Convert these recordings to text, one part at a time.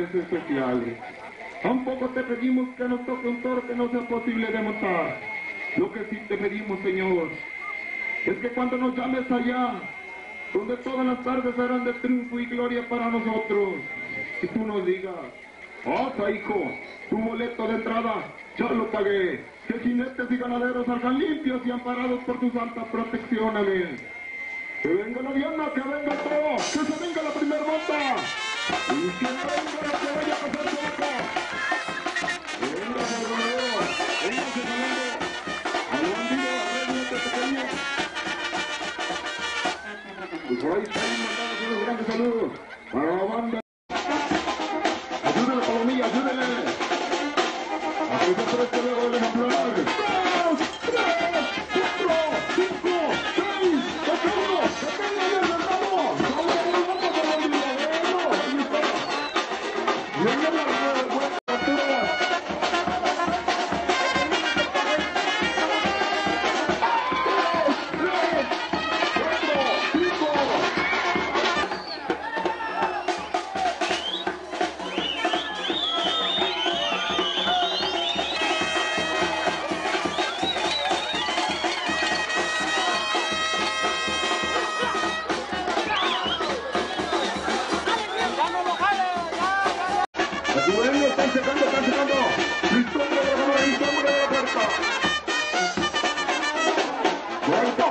favores especiales. Tampoco te pedimos que nos toque un toro que no sea posible de montar. Lo que sí te pedimos, Señor, es que cuando nos llames allá, donde todas las tardes serán de triunfo y gloria para nosotros, y tú nos digas: pasa, hijo, tu boleto de entrada ya lo pagué, que jinetes y ganaderos salgan limpios y amparados por tu santa protección, amén. Que venga la diana, que venga el toro, que se venga la primer monta, y que venga la que vaya a pasar su boca. Que venga el ganadero, venga ese ganadero, al bandido, al rey pequeño. Pues por ahí están mandando unos grandes saludos para la banda. Ayúdenle, Palomilla, ayúdenle. Aquí se preste luego el ejemplar. 2, 3, 4, 5, 6, ¡Socorro! ¡Que tenga bien el ramo! ¡Vamos a ver, vamos a ver, ahí está! ¡Venga la buena captura! Están checando, están checando. Listo, hombre de la cámara, listo, hombre de la puerta. ¡Puerto!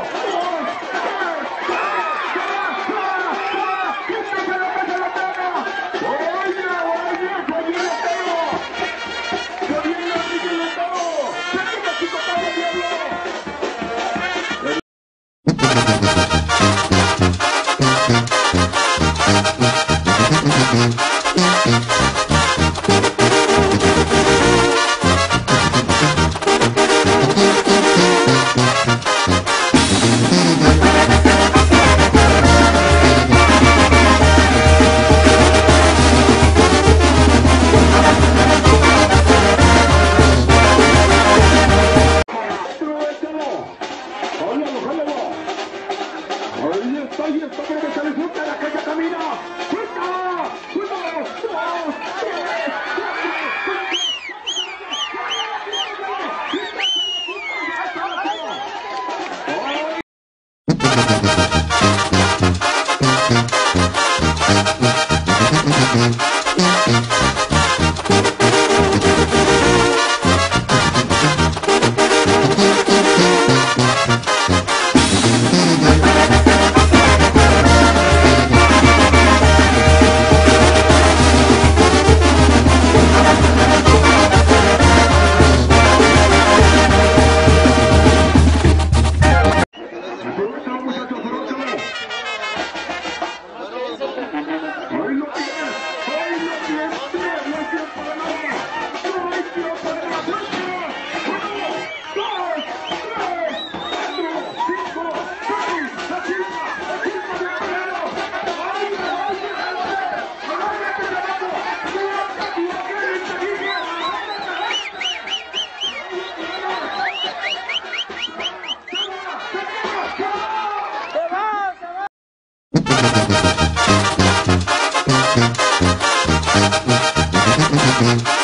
¡Quítate lo que se lo pega! ¡Oye, oye, que viene el toro! ¡Que viene Enrique el toro! ¡Que venga, chico, para el diablo! Ahí está, pero que se disfruta la calle camina. ¡Cuidado! ¡Cuidado! 2, 3, 4, 5, 6.